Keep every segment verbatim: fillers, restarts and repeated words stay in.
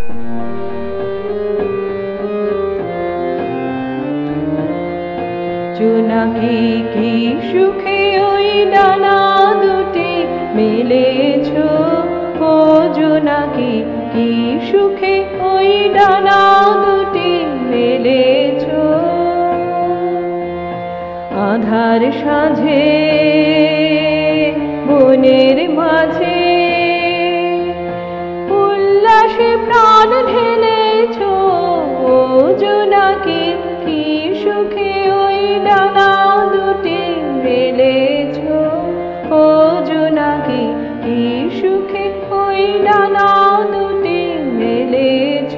জোনাকি কি সুখে ওই ডানা দুটি মেলেছ, ও জোনাকি কি সুখে ওই ডানা দুটি মেলেছ। আধার সাঁঝে বনের মাঝে উল্লাসে প্রাণ ঢেলেছ, ও জোনাকি কি সুখে ওই ডানা দুটি মেলেছ, ও জোনাকি কি সুখে ওই ডানা দুটি মেলেছ।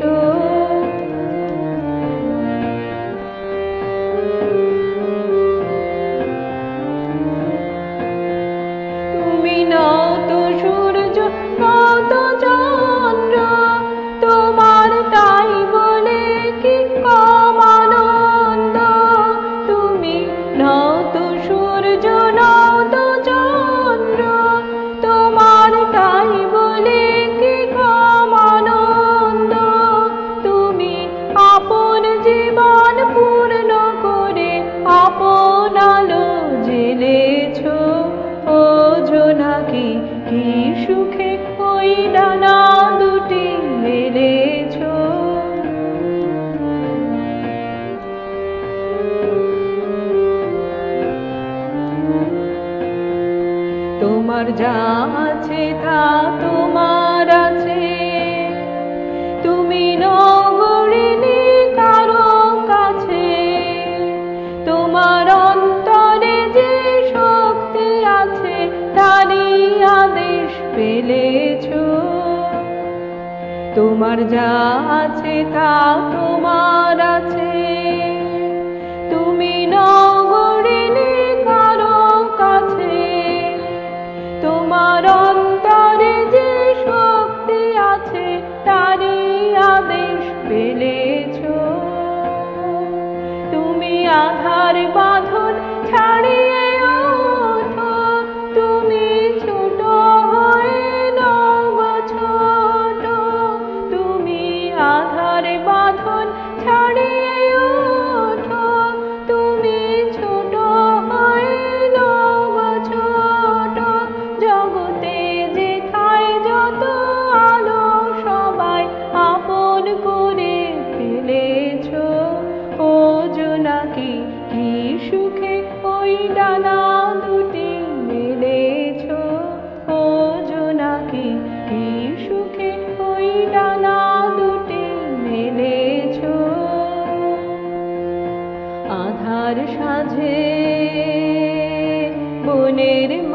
তুমি নাও তো সূর্য নাও তো চন্দ্র, তোমার তাই বলে কি কম আনন্দ। তুমি নাও তো সূর্য নাও তো চন্দ্র, তোমার তাই বলে কি কম আনন্দ। তুমি আপন জীবন পূর্ণ করে আপন আলো জ্বেলেছ, ও জোনাকি কি সুখে ওই ডানা দুটি মেলেছ। তোমার যা আছে তা তোমার আছে, তুমি নগরিনী কারো কাছে। তোমার অন্তরে যে শক্তি আছে তারই আদেশ পেলেছ। তোমার যা আছে তা তোমার আছে, তুমি নগরিনী কারো কাছে। তোমার অন্তরে যে শক্তি আছে তারই আদেশ পেলেছ। তুমি আধার বাঁধন ছাড়িয়ে ওঠো, তুমি ছোট হয়ে নব ছোট। তুমি আধার বাঁধন ছাড়িয়ে ওঠো, তুমি ছোট হয়ে নব ছোট। জগতে যেথায় যত আলো সবাই আপন করে ফেলেছ, ও জোনাকি কি সুখে ওই ডানা দুটি মেলেছ, ও জোনাকি কি সুখে ওই ডানা দুটি মেলেছ। আধার সাঁঝে বনের